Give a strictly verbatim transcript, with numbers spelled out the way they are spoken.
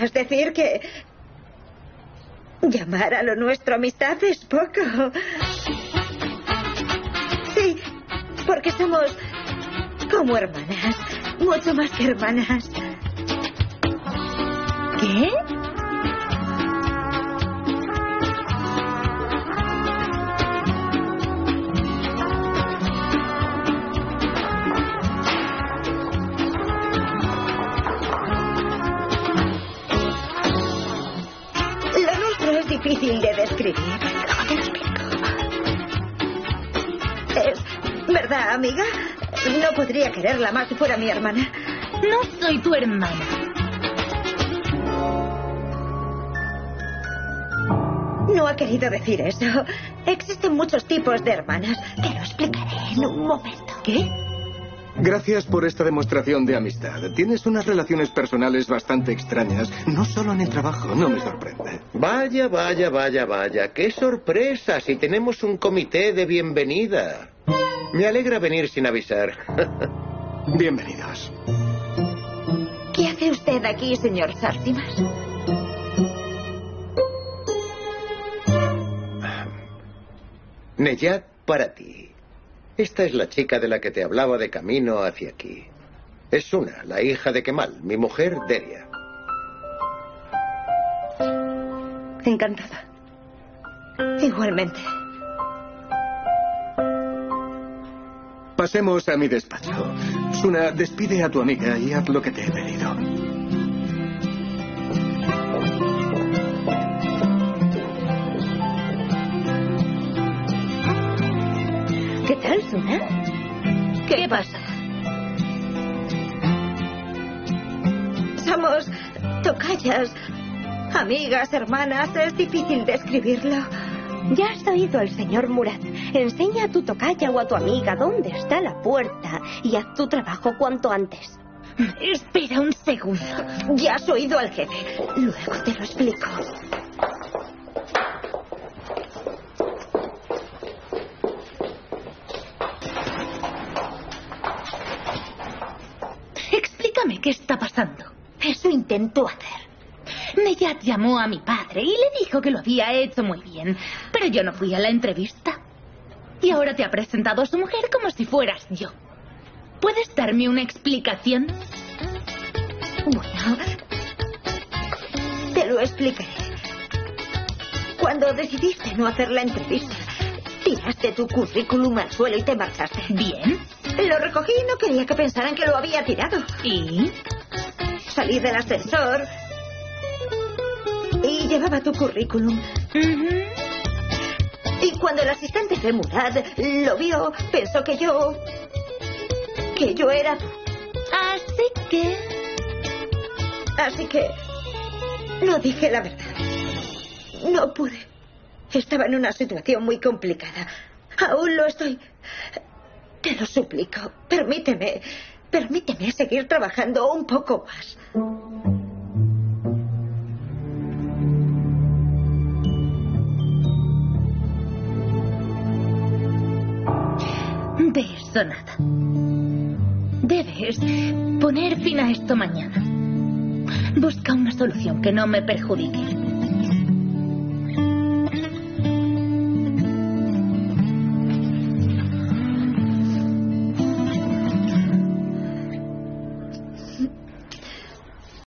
¿Querrás decir que llamar a lo nuestro amistad es poco? Sí, porque somos como hermanas, mucho más que hermanas. ¿Qué? Difícil de describir. ¿Cómo te lo explico? ¿Es verdad, amiga? No podría quererla más si fuera mi hermana. No soy tu hermana. No ha querido decir eso. Existen muchos tipos de hermanas. Te lo explicaré en un momento. ¿Qué? Gracias por esta demostración de amistad. Tienes unas relaciones personales bastante extrañas, no solo en el trabajo, no me sorprende. Vaya, vaya, vaya, vaya. ¡Qué sorpresa! Si tenemos un comité de bienvenida. Me alegra venir sin avisar. Bienvenidos. ¿Qué hace usted aquí, señor Sartimas? Neyat, para ti. Esta es la chica de la que te hablaba de camino hacia aquí. Es Una, la hija de Kemal, mi mujer, Deria. Encantada. Igualmente. Pasemos a mi despacho. Suna, despide a tu amiga y haz lo que te he pedido. ¿Qué tal, Suna? ¿Qué, ¿Qué pasa? Somos tocayas, amigas, hermanas. Es difícil describirlo. Ya has oído al señor Murad. Enseña a tu tocaya o a tu amiga dónde está la puerta y haz tu trabajo cuanto antes. Espera un segundo. Ya has oído al jefe. Luego te lo explico. Explícame qué está pasando. Eso intentó hacer. Neyat llamó a mi padre y le dijo que lo había hecho muy bien. Pero yo no fui a la entrevista. Y ahora te ha presentado a su mujer como si fueras yo. ¿Puedes darme una explicación? Bueno, te lo explicaré. Cuando decidiste no hacer la entrevista, tiraste tu currículum al suelo y te marchaste. Bien. Lo recogí y no quería que pensaran que lo había tirado. ¿Y? Salí del ascensor y llevaba tu currículum. Uh-huh. Y cuando el asistente de Murad lo vio, pensó que yo... que yo era... Así que... Así que... no dije la verdad. No pude. Estaba en una situación muy complicada. Aún lo estoy. Te lo suplico. Permíteme. Permíteme seguir trabajando un poco más. De eso nada. Debes poner fin a esto mañana. Busca una solución que no me perjudique.